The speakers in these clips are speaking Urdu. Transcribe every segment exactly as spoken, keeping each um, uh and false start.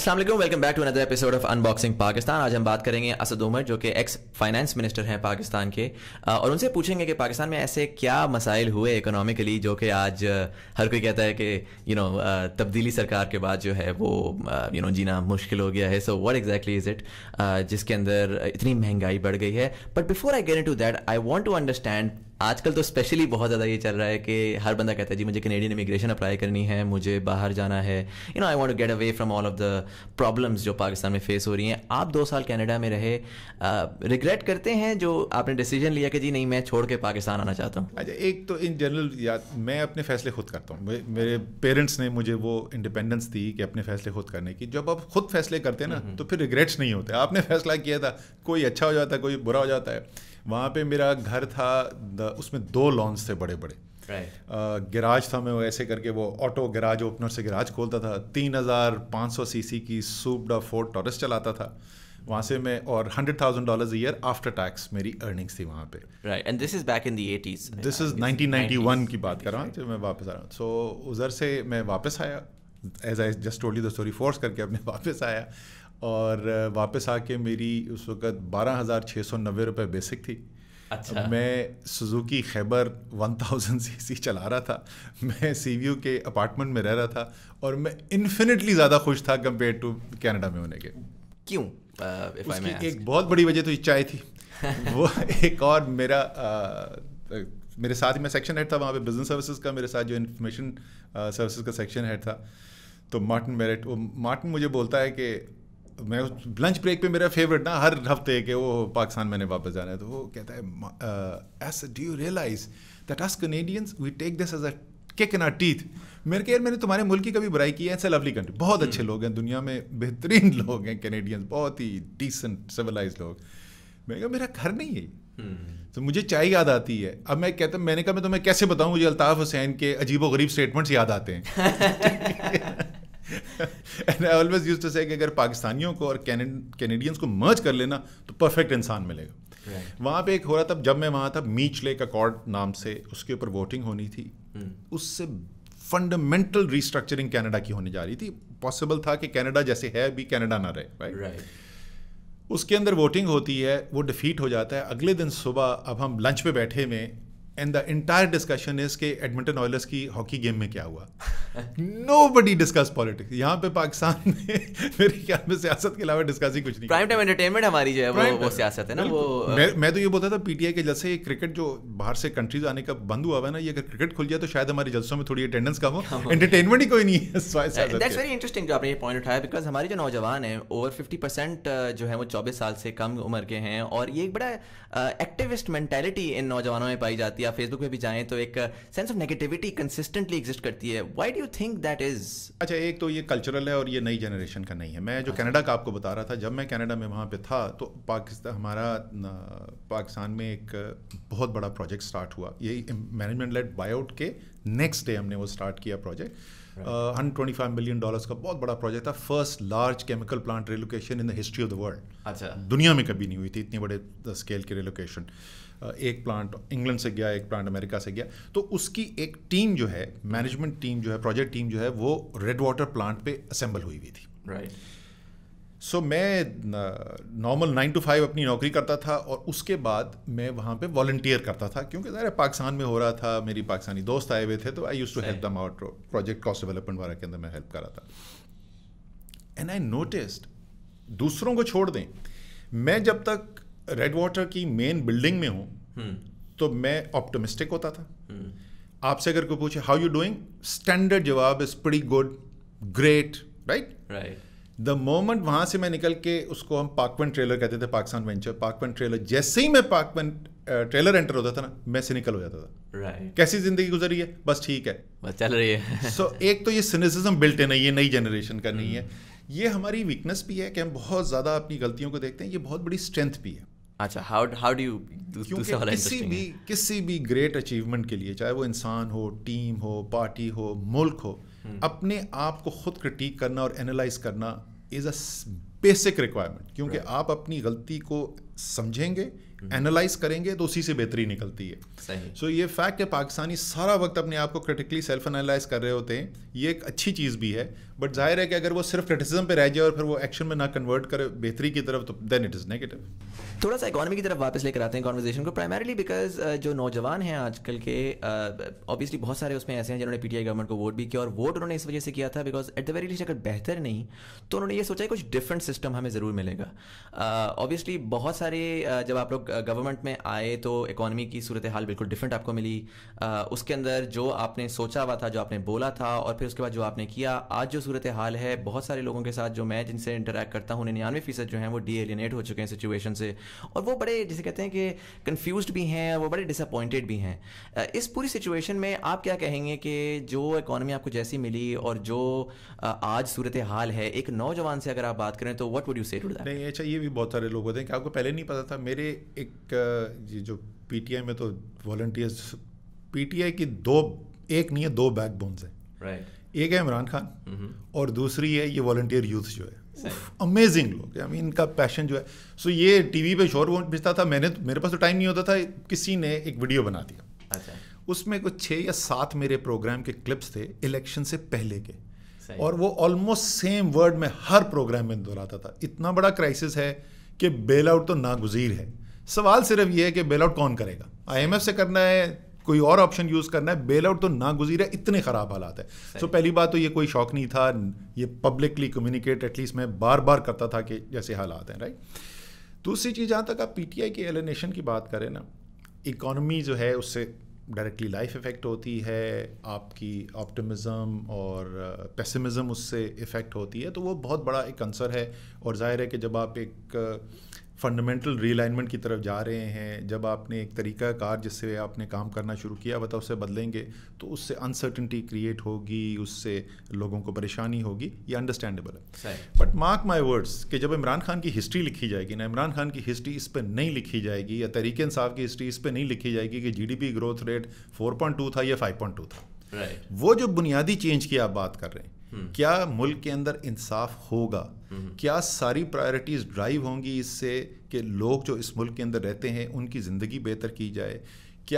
अस्सलाम वालेकुम, welcome back to another episode of unboxing Pakistan. आज हम बात करेंगे असद उमर जो कि एक्स फाइनेंस मिनिस्टर हैं पाकिस्तान के, और उनसे पूछेंगे कि पाकिस्तान में ऐसे क्या मसाइल हुए इकोनॉमिकली जो कि आज हर कोई कहता है कि यू नो तब्दीली सरकार के बाद जो है वो यू नो जीना मुश्किल हो गया है। So what exactly is it जिसके अंदर इतनी महंगाई बढ़ गई है। But before I get into that I want to understand, आजकल तो स्पेशली बहुत ज़्यादा ये चल रहा है कि हर बंदा कहता है जी मुझे कैनेडियन इमिग्रेशन अप्लाई करनी है, मुझे बाहर जाना है, you know I want to get away from all of the problems जो पाकिस्तान में फेस हो रही हैं। आप दो साल कनाडा में रहे, रिग्रेट uh, करते हैं जो आपने डिसीजन लिया कि जी नहीं मैं छोड़ के पाकिस्तान आना चाहता हूँ? अच्छा, एक तो इन जनरल या मैं अपने फैसले खुद करता हूँ। मेरे पेरेंट्स ने मुझे वो इंडिपेंडेंस दी कि अपने फैसले खुद करने की। जब आप खुद फैसले करते हैं ना तो फिर रिग्रेट्स नहीं होते। आपने फैसला किया था, कोई अच्छा हो जाता है कोई बुरा हो जाता है। वहाँ पे मेरा घर था, उसमें दो लॉन्स थे बड़े बड़े, गैराज था। मैं वो ऐसे करके वो ऑटो गैराज ओपनर से गैराज खोलता था। तीन हज़ार पाँच सौ सी सी की सूप्ड फोर्ड टॉरस चलाता था वहाँ से मैं, और hundred thousand dollars a year after tax मेरी अर्निंग्स थी वहाँ पे। Right, and this is back in the eighties. This is nineteen ninety one की बात कर रहा हूँ जब मैं वापस आ रहा हूँ। सो उधर से मैं वापस आया, as I just told you the story, force करके अपने वापस आया। और वापस आके मेरी उस वक्त बारह हज़ार छः सौ नब्बे रुपये बेसिक थी। अच्छा। मैं Suzuki Khyber one thousand C C चला रहा था। मैं सी वी यू के अपार्टमेंट में रह रहा था और मैं इन्फिनिटली ज़्यादा खुश था कंपेयर टू कनाडा में होने के। क्यों? uh, उसकी एक बहुत बड़ी वजह तो चाय थी। वो एक और मेरा uh, मेरे साथ ही मैं सेक्शन हेड था वहाँ पे बिजनेस सर्विसेज का, मेरे साथ जो इन्फॉर्मेशन सर्विसेज का सेक्शन हेड था तो मार्टिन मेरिट। वो मार्टिन मुझे बोलता है कि मैं लंच ब्रेक पे, मेरा फेवरेट ना हर हफ्ते के वो पाकिस्तान मैंने वापस जाना है, तो वो कहता है as do you realize that us Canadians we take this as a kick in our teeth. मेरे के यार मैंने तुम्हारे मुल्क की कभी बुराई की है? इट्स अ लवली कंट्री, बहुत अच्छे लोग हैं, दुनिया में बेहतरीन लोग हैं कैनेडियंस, बहुत ही डिसेंट सिविलाइज्ड लोग। मैंने कहा मेरा घर नहीं है। तो मुझे चाय याद आती है। अब मैं कहता मैंने कहा मैं तुम्हें कैसे बताऊँ, मुझे अल्ताफ़ हुसैन के अजीबो गरीब स्टेटमेंट्स याद आते हैं। And I always used to say कि अगर पाकिस्तानियों को और कैनेडियंस को मर्ज कर लेना तो परफेक्ट इंसान मिलेगा। right. वहाँ पे एक हो रहा था, जब मैं वहाँ था, मीच लेक अकॉर्ड नाम से उसके ऊपर वोटिंग होनी थी। hmm. उससे फंडामेंटल रिस्ट्रक्चरिंग कनाडा की होने जा रही थी। पॉसिबल था कि कनाडा जैसे है भी कनाडा ना रहे। Right right? right. उसके अंदर वोटिंग होती है, वो डिफीट हो जाता है। अगले दिन सुबह अब हम लंच पे बैठे में, and the entire discussion is के एडमिंटन ऑयलर्स की हॉकी गेम में क्या हुआ। Nobody discuss politics. यहाँ पे पाकिस्तान में मेरे ख्याल में सियासत के अलावा डिस्कस ही कुछ नहीं। प्राइम टाइम एंटरटेनमेंट हमारी जो है वो, वो सियासत है ना। वो मैं, मैं तो ये बोलता था पीटीआई के जलसे, ये क्रिकेट जो बाहर से कंट्रीज आने का बंद हुआ है ना, ये अगर क्रिकेट खुल जाए तो शायद हमारे जलसों में थोड़ी अटेंडेंस कम हो। एंटरटेनमेंट ही कोई नहीं है। दैट्स वेरी इंटरेस्टिंग जो आपने ये पॉइंट उठाया, बिकॉज हमारे जो नौजवान हैं ओवर फिफ्टी परसेंट जो है वो चौबीस साल से कम उम्र के हैं, और ये एक बड़ा एक्टिविस्ट मेंटालिटी इन नौजवानों में पाई जाती है। आप फेसबुक पे भी जाएं तो एक sense of negativity consistently exist करती है। Why do you think that is? अच्छा, एक तो ये कल्चरल है और ये नई जनरेशन का नहीं है। मैं जो कनाडा का आपको बता रहा था, जब मैं कनाडा में वहाँ पे था तो पाकिस्तान, हमारा पाकिस्तान में एक बहुत बड़ा प्रोजेक्ट स्टार्ट हुआ। ये मैनेजमेंट लेड बायआउट के नेक्स्ट डे हमने वो स्टार्ट किया project. Hundred twenty five million dollars का बहुत बड़ा प्रोजेक्ट था। First large chemical plant relocation in the history of the world. अच्छा, दुनिया में कभी नहीं हुई थी इतनी बड़े स्केल की रिलोकेशन। एक प्लांट इंग्लैंड से गया, एक प्लांट अमेरिका से गया। तो उसकी एक टीम जो है, मैनेजमेंट टीम जो है, प्रोजेक्ट टीम जो है, वो रेड वाटर प्लांट पे असेंबल हुई हुई थी। राइट। सो मैं नॉर्मल नाइन टू फाइव अपनी नौकरी करता था और उसके बाद मैं वहाँ पे वॉलंटियर करता था, क्योंकि ज़ाहिर है पाकिस्तान में हो रहा था, मेरी पाकिस्तानी दोस्त आए हुए थे, तो I used to help them out. Project cost development वाला के अंदर मैं हेल्प कर रहा था। एंड आई नोटिस्ड, दूसरों को छोड़ दें, मैं जब तक रेड वाटर की मेन बिल्डिंग में हूँ hmm. तो मैं ऑप्टिमिस्टिक होता था। hmm. आपसे अगर कोई पूछे हाउ यू डूइंग, स्टैंडर्ड जवाब is pretty good, great, right right. The moment वहाँ से मैं निकल के, उसको हम पार्कमेंट ट्रेलर कहते थे, पाकिस्तान वेंचर पार्कमेंट ट्रेलर, जैसे ही मैं पार्कमेंट ट्रेलर एंटर होता था ना, मैं सिनिकल हो जाता था। right. कैसी जिंदगी गुजरी है, बस ठीक है, बस चल रही है। सो so, एक तो ये सिनिसिज्म बिल्ट इन है, ये नई जनरेशन का नहीं है। ये हमारी वीकनेस भी है कि हम बहुत ज़्यादा अपनी गलतियों को देखते हैं, ये बहुत बड़ी स्ट्रेंथ भी है। अच्छा, हाउ हाउ डू यू, क्योंकि किसी भी किसी भी ग्रेट अचीवमेंट के लिए, चाहे वो इंसान हो, टीम हो, पार्टी हो, मुल्क हो, अपने आप को खुद क्रिटिक करना और एनालाइज करना इज़ अ बेसिक रिक्वायरमेंट। क्योंकि आप अपनी गलती को समझेंगे, एनालाइज करेंगे तो उसी से बेहतरी निकलती है। सही। सो so, ये फैक्ट है, पाकिस्तानी सारा वक्त अपने आप को क्रिटिकली सेल्फ एनालाइज कर रहे होते हैं, ये एक अच्छी चीज़ भी है। بٹ ظاہر ہے کہ اگر وہ صرف کرٹیسزم پہ رہ جائے اور پھر وہ ایکشن میں نہ کنورٹ کرے بہتری کی طرف تو دین اٹ از نیگیٹو. تھوڑا سا اکانومی کی طرف واپس لے کر آتے ہیں کانورزیشن کو, پرائمریلی بیکاز جو نوجوان ہیں آج کل کے, اوبیسلی بہت سارے اس میں ایسے ہیں جنہوں نے پی ٹی آئی گورنمنٹ کو ووٹ بھی کیا, اور ووٹ انہوں نے اس وجہ سے کیا تھا because at the very least اگر بہتر نہیں تو انہوں نے یہ سوچا ہے کچھ ڈفرینٹ سسٹم ہمیں ضرور ملے گا. اوبیسلی بہت سارے جب آپ لوگ گورنمنٹ میں آئے تو اکانومی کی صورت حال بالکل ڈفرینٹ آپ کو ملی. اس کے اندر جو آپ نے سوچا ہوا تھا, جو آپ نے بولا تھا, اور پھر اس کے بعد جو آپ نے کیا, آج جو صورت حال ہے بہت سارے لوگوں کے ساتھ جو میں جن سے انٹریکٹ کرتا ہوں ننانوے فیصد جو ہیں وہ ڈی ایلینیٹ ہو چکے ہیں سچویشن سے, اور وہ بڑے جسے کہتے ہیں کہ کنفیوزڈ بھی ہیں, وہ بڑے ڈس اپوائنٹڈ بھی ہیں. اس پوری سچویشن میں آپ کیا کہیں گے کہ جو اکانومی آپ کو جیسی ملی اور جو آج صورت حال ہے, ایک نوجوان سے اگر آپ بات کریں تو what would you say to that? نہیں, اچھا یہ بھی بہت سارے لوگ ہوتے ہیں کہ آپ کو پہلے نہیں پتا تھا. میرے ایک جو پی ٹی آئی میں تو والنٹیئرز, پی ٹی آئی کی دو, ایک نہیں ہے دو بیک بونز ہیں. رائٹ, ایک ہے عمران خان اور دوسری ہے یہ والنٹیئر یوتھ جو ہے. امیزنگ لوگ, آئی مین ان کا پیشن جو ہے. سو یہ ٹی وی پہ شور بھیجتا تھا, میں نے میرے پاس تو ٹائم نہیں ہوتا تھا, کسی نے ایک ویڈیو بنا دیا. اچھا, اس میں کچھ چھ یا سات میرے پروگرام کے کلپس تھے الیکشن سے پہلے کے, اور وہ آلموسٹ سیم ورڈ میں ہر پروگرام میں دہراتا تھا. اتنا بڑا کرائسس ہے کہ بیل آؤٹ تو ناگزیر ہے. سوال صرف یہ ہے کہ بیل آؤٹ کون کرے گا, آئی ایم ایف سے کرنا ہے, کوئی اور آپشن یوز کرنا ہے, بیل آؤٹ تو ناگزیر ہے, اتنے خراب حالات ہیں. سو پہلی بات تو یہ کوئی شوق نہیں تھا, یہ پبلکلی کمیونیکیٹ ایٹ لیسٹ میں بار بار کرتا تھا کہ جیسے حالات ہیں. رائٹ, دوسری چیز جہاں تک آپ پی ٹی آئی کے ایلینیشن کی بات کریں نا, اکانومی جو ہے اس سے ڈائریکٹلی لائف افیکٹ ہوتی ہے, آپ کی آپٹمزم اور پیسمزم اس سے افیکٹ ہوتی ہے, تو وہ بہت بڑا ایک عنصر ہے. اور ظاہر ہے کہ جب آپ ایک فنڈامنٹل ری الائنمنٹ کی طرف جا رہے ہیں, جب آپ نے ایک طریقہ کار جس سے آپ نے کام کرنا شروع کیا ہوا تھا اس سے بدلیں گے, تو اس سے انسرٹنٹی کریٹ ہوگی, اس سے لوگوں کو پریشانی ہوگی, یہ انڈرسٹینڈیبل ہے. بٹ مارک مائی ورڈس کہ جب عمران خان کی ہسٹری لکھی جائے گی نا, عمران خان کی ہسٹری اس پہ نہیں لکھی جائے گی, یا تحریک انصاف کی ہسٹری اس پہ نہیں لکھی جائے گی کہ G D P growth rate four point two تھا یا فائیو پوائنٹ ٹو تھا. وہ جو بنیادی چینج کی آپ بات کر رہے ہیں, کیا ملک کے اندر انصاف ہوگا, کیا ساری پرائرٹیز ڈرائیو ہوں گی اس سے کہ لوگ جو اس ملک کے اندر رہتے ہیں ان کی زندگی بہتر کی جائے, کیا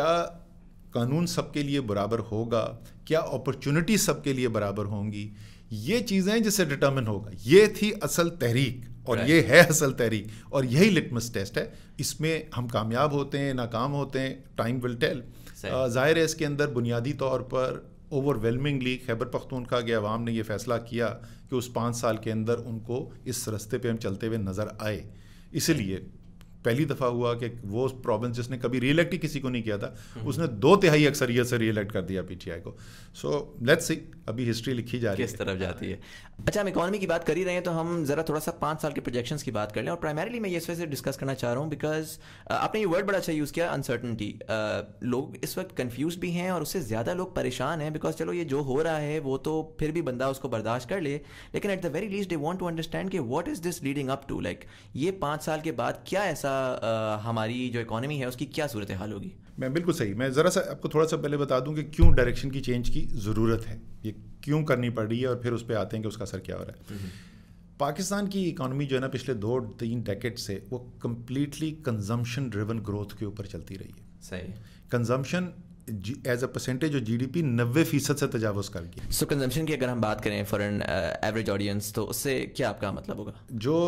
قانون سب کے لیے برابر ہوگا, کیا اپرچونٹی سب کے لیے برابر ہوں گی, یہ چیزیں جس سے ڈٹرمن ہوگا. یہ تھی اصل تحریک, اور یہ ہے اصل تحریک, اور یہی لٹمس ٹیسٹ ہے. اس میں ہم کامیاب ہوتے ہیں, ناکام ہوتے ہیں, ٹائم ول ٹیل. ظاہر ہے اس کے اندر بنیادی طور پر اوور ویلمنگلی خیبر پختونخوا کے عوام نے یہ فیصلہ کیا کہ اس پانچ سال کے اندر ان کو اس رستے پہ ہم چلتے ہوئے نظر آئے. اسی لیے پہلی دفعہ ہوا کہ وہ پروونس جس نے کبھی ری الیکٹ ہی کسی کو نہیں کیا تھا, اس نے دو تہائی اکثریت سے ری الیکٹ کر دیا پی ٹی آئی کو. سو لیٹس سی, ابھی ہسٹری لکھی جا رہی ہے کس طرف جاتی ہے. اچھا, ہم اکانومی کی بات کر ہی رہے ہیں تو ہم ذرا تھوڑا سا پانچ سال کے پروجیکشنس کی بات کر لیں, اور پرائمریلی میں اس وجہ سے ڈسکس کرنا چاہ رہا ہوں بیکاز آپ نے یہ ورڈ بڑا اچھا یوز کیا, انسرٹنٹی. لوگ اس وقت کنفیوز بھی ہیں اور اس سے زیادہ لوگ پریشان ہیں بیکاز چلو یہ جو ہو رہا ہے وہ تو پھر بھی بندہ اس کو برداشت کر لے, لیکن at the very least they want to understand کہ what is this leading up to, like یہ پانچ سال کے بعد کیا ایسا ہماری جو اکانومی ہے اس کی کیا صورت حال ہوگی. میں بالکل صحیح, میں ذرا سا آپ کو تھوڑا سا پہلے بتا دوں کہ کیوں ڈائریکشن کی چینج کی ضرورت ہے, یہ کیوں کرنی پڑ رہی ہے, اور پھر اس پہ آتے ہیں کہ اس کا اثر کیا ہو رہا ہے. پاکستان کی اکانومی جو ہے نا پچھلے دو تین ڈیکیڈ سے وہ کمپلیٹلی کنزمپشن ڈریون گروتھ کے اوپر چلتی رہی ہے. صحیح, consumption as a percentage of G D P نوے فیصد سے تجاوز کر گئی. سو کنزمپشن کی اگر ہم بات کریں فار این ایوریج آڈینس تو اس سے کیا آپ کا مطلب ہوگا؟ جو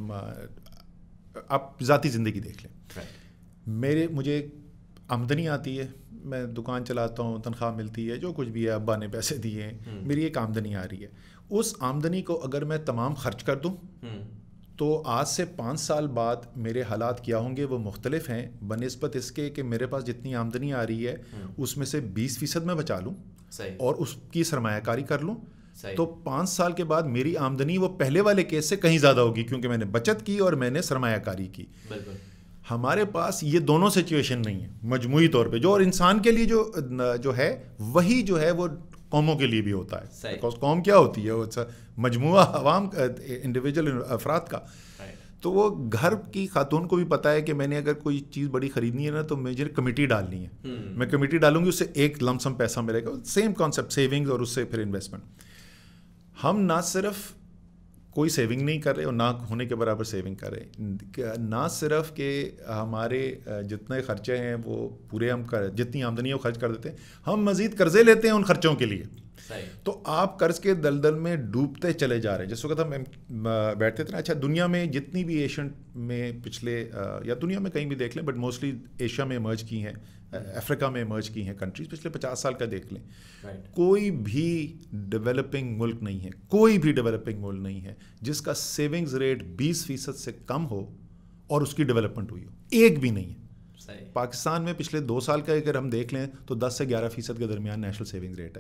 آپ ذاتی زندگی دیکھ لیں, میرے مجھے آمدنی آتی ہے, میں دکان چلاتا ہوں, تنخواہ ملتی ہے, جو کچھ بھی ہے, ابا نے پیسے دیے ہیں, میری ایک آمدنی آ رہی ہے. اس آمدنی کو اگر میں تمام خرچ کر دوں تو آج سے پانچ سال بعد میرے حالات کیا ہوں گے, وہ مختلف ہیں بنسبت اس کے کہ میرے پاس جتنی آمدنی آ رہی ہے اس میں سے بیس فیصد میں بچا لوں اور اس کی سرمایہ کاری کر لوں, تو پانچ سال کے بعد میری آمدنی وہ پہلے والے کیس سے کہیں زیادہ ہوگی کیونکہ میں نے بچت کی اور میں نے سرمایہ کاری کی. ہمارے پاس یہ دونوں سچویشن نہیں ہے مجموعی طور پہ, جو اور انسان کے لیے جو جو ہے وہی جو ہے وہ قوموں کے لیے بھی ہوتا ہے. بیکاز قوم کیا ہوتی ہے, وہ مجموعہ عوام انڈیویجول افراد کا. تو وہ گھر کی خاتون کو بھی پتا ہے کہ میں نے اگر کوئی چیز بڑی خریدنی ہے نا تو مجھے کمیٹی ڈالنی ہے, میں کمیٹی ڈالوں گی, اس سے ایک لم سم پیسہ ملے گا. سیم کانسیپٹ سیونگز اور اس سے پھر انویسٹمنٹ. ہم نہ صرف کوئی سیونگ نہیں کر رہے اور نہ ہونے کے برابر سیونگ کر رہے, نہ صرف کہ ہمارے جتنے خرچے ہیں وہ پورے ہم کر جتنی آمدنی ہے وہ خرچ کر دیتے ہیں, ہم مزید قرضے لیتے ہیں ان خرچوں کے لیے. تو آپ قرض کے دلدل میں ڈوبتے چلے جا رہے ہیں. جس وقت ہم بیٹھتے تھے نا, اچھا دنیا میں جتنی بھی ایشین میں پچھلے یا دنیا میں کہیں بھی دیکھ لیں, بٹ موسٹلی ایشیا میں ایمرج کی ہیں, افریقہ میں ایمرج کی ہیں کنٹریز, پچھلے پچاس سال کا دیکھ لیں, کوئی بھی ڈیولپنگ ملک نہیں ہے, کوئی بھی ڈیولپنگ ملک نہیں ہے جس کا سیونگز ریٹ بیس فیصد سے کم ہو اور اس کی ڈیولپمنٹ ہوئی ہو. ایک بھی نہیں ہے. پاکستان میں پچھلے دو سال کا اگر ہم دیکھ لیں تو دس سے گیارہ فیصد کے درمیان نیشنل سیونگ ریٹ ہے.